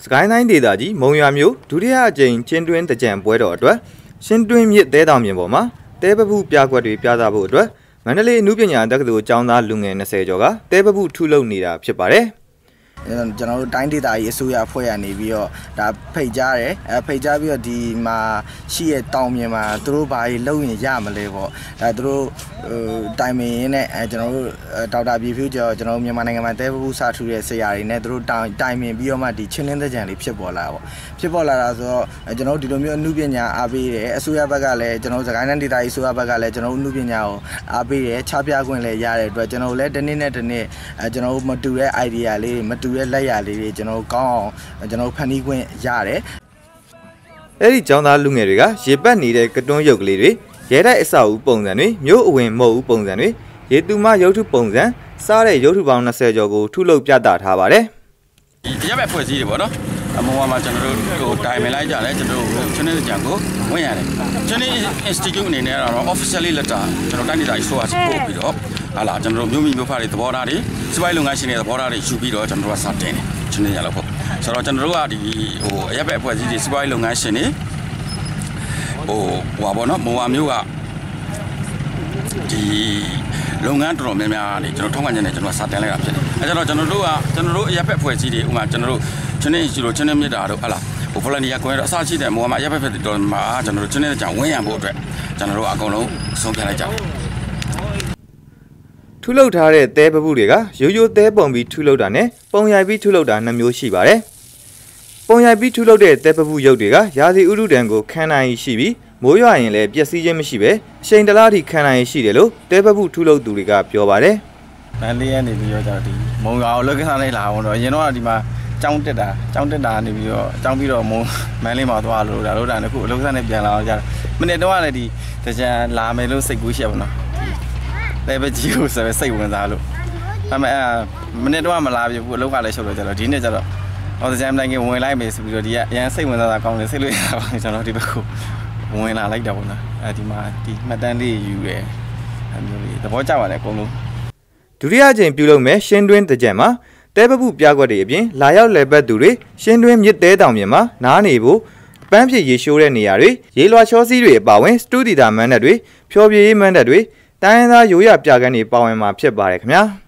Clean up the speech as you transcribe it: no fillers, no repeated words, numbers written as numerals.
စကိုင်းတိုင်းဒေသကြီးမုံရွာမြို့ဒုတိယအကြိမ်ချင်းတွင်းတကြံပွဲတော်အတွက်ရှင်းတွင်းမြစ်တဲတောင်ပြင်ပေါ်မှာတဲပပုပြကွက်တွေပြသဖို့အတွက်မန္တလေးအမှုပညာတက္ကသိုလ်ကျောင်းသားလူငယ်20ကျော်ကတဲပပုထုလုပ်နေတာဖြစ်ပါတယ်ကျွန်တော်တို့တိုင်းဒေသကြီးအစိုးရဖွဲ့ရနေပြီးတော့ဒါဖိတ်ကြားတယ်ဖိတ်ကြားပြီးတော့ဒီမှာရှိရဲ့တောင်ပြင်မှာသူတို့ဘာကြီးလုပ်ရင်ရမလဲပေါ့ဒါသူတို့တိုင်ပင်ရင်းနဲ့ကျွန်တော်တို့ဒေါက်တာပြည်ဖြူကျော်ကျွန်တော်တို့မြန်မာနိုင်ငံမှာတဲပပုစထူတဲ့ဆရာတွေနဲ့သူတို့တိုင်ပင်ပြီးတော့မှဒီချင်းလင်းတဲ့ကြံလေးဖြစ်ပေါ်လာပေါ့ဖြစ်ပေါ်လာတာဆိုတော့ကျွန်တော်တို့ဒီလိုမျိုးအမှုပညာအားပေးတယ်အစိုးရဘက်ကလည်းကျွန်တော်တို့စကိုင်းတိုင်းဒေသကြီးအစိုးရဘက်ကလည်းကျွန်တော်တို့အမှုပညာကိုအားပေးတယ်ချပြခွင့်လည်းရတဲ့အတွက်ကျွန်တော်တို့လည်းတစ်နေ့နဲ့တစ်နေ့ကျွန်တော်တို့မတူတဲ့ idea လေးမတူလက်ရလေးတွေကျွန်တော်ကောင်းအောင်ကျွန်တော်ဖန်တီးခွင့်ရတယ်အဲ့ဒီကျောင်းသားလူငယ်တွေကရေပတ်နေတဲ့ကတွန်းရုပ်ကလေးတွေရဲတိုက်အဆောက်အဦပုံစံတွေမြို့အဝင်မဟုတ်ဘူးပုံစံတွေရေတူမရုပ်ထုပုံစံစားတဲ့ရုပ်ထုပေါင်း20ကျော်ကိုထုလုပ်ပြသထားပါတယ်ဒီရက်ပဲဖွဲ့စည်းတယ်ပေါ့နော်အမောမှာကျွန်တော်တို့တိုင်ပင်လိုက်ကြတယ်ကျွန်တော်တို့ချင်းတဲ့ကြံကိုဝင်ရတယ်ချင်းတဲ့ institute အနေနဲ့တော့ officially letter ကျွန်တော်တိုင်းဒေသကြီးဆိုအပ်ပို့ပြီးတော့ဟာလာကျွန်တော်တို့မြို့မိမြို့ဖတွေသဘောထားတွေစပိုင်လုပ်ငန်းရှင်တွေသဘောထားတွေယူပြီးတော့ကျွန်တော်တို့ကစတင်တယ်ချင်းတဲ့ရလို့ပေါ့ဆိုတော့ကျွန်တော်တို့ကဒီအရက်ပဲအဖွဲ့အစည်းတွေစပိုင်လုပ်ငန်းရှင်တွေဟိုပေါ့နော်မော်ဝါမျိုးကဒီလုပ်ငန်းတော်တော်များများနေကျွန်တော်ထောက်ခံချက်နဲ့ကျွန်တော်စတင်လိုက်တာဖြစ်တယ်အဲကျွန်တော်တို့အရက်ပဲအဖွဲ့အစည်းတွေဥမာကျွန်တော်တို့ချင်းတဲ့ရှိလို့ချင်းတဲ့မြစ်တာတို့ဟာလာဟို volunteer ကွင်းတော့အစားရှိတယ်မော်ဝါမှာအရက်ပဲတော်မှာကျွန်တော်တို့ချင်းတဲ့ကြောင်ဝင်းရံဖို့အတွက်ကျွန်တော်တို့အကုန်လုံးဆုံးဖြတ်လိုက်ကြတယ်ထုလုပ်ထားတဲ့တဲပပုတွေကရိုးရိုးတဲပုံပြီးထုလုပ်တာနဲ့ပုံရိုက်ပြီးထုလုပ်တာ2မျိုးရှိပါတယ်။ပုံရိုက်ပြီးထုလုပ်တဲ့တဲပပုရုပ်တွေကရာသီဥတုတံကိုခံနိုင်ရှိပြီးမိုးရွာရင်လည်းပျက်စီးခြင်းမရှိပဲအချိန်တလားထိခံနိုင်ရှိတယ်လို့တဲပပုထုလုပ်သူတွေကပြောပါတယ်။မန္တလေးကနေပြီးတော့ဒီမုံရွာကိုလောက်ကစားလိုက်လာအောင်တော့အရင်တော့ဒီမှာကျောင်းတက်တာနေပြီးတော့ကျောင်းပြီးတော့မန်းလေးမှာသွားလို့ဒါလို့ဒါနဲ့ခုအလုပ်စားနဲ့ပြန်လာအောင်ကြတာ။မနေ့တော့လည်းဒီတကြံလာမယ်လို့စိတ်ကူးရှိပါတော့။တဲပကြီးကိုဆိုစိတ်ဝင်စားလို့ဒါပေမဲ့မနေ့တော့မလာပြီဘူးအလုပ်ကလည်းရှုပ်လို့ကြတော့ဒီနေ့ကျတော့ဟောတကြံတိုင်းကဝင်လိုက်မယ်ဆိုပြီးတော့ဒီကအရန်စိတ်ဝင်စားတာကောင်းတယ်စိတ်လို့ရတာပါကျွန်တော်ဒီဘက်ကိုဝင်လာလိုက်တာပေါ့နော်ဒီမှာဒီမှတ်တမ်းလေးယူရဲအမျိုးလေးသဘောကျပါတယ်အကုန်လုံးဒုတိယအကြိမ်ပြုလုပ်မဲ့ရှင်းတွင်းတကြံမှာတဲပပုပြကွက်တွေအပြင်လာရောက်လည်ပတ်သူတွေရှင်းတွင်းမြစ်တဲတောင်ပြင်မှာနားနေဖို့ပန်းဖြစ်ရေရှိုးတဲ့နေရာတွေရေလွှာချောစီးတွေအပါဝင်စတူဒီတာမန်းတက်တွေဖျော်ဖြေရေးမန်းတက်တွေတိုင်းရင်းသားရိုးရာပြကန်းတွေပါဝင်မှာဖြစ်ပါတယ်ခင်ဗျာ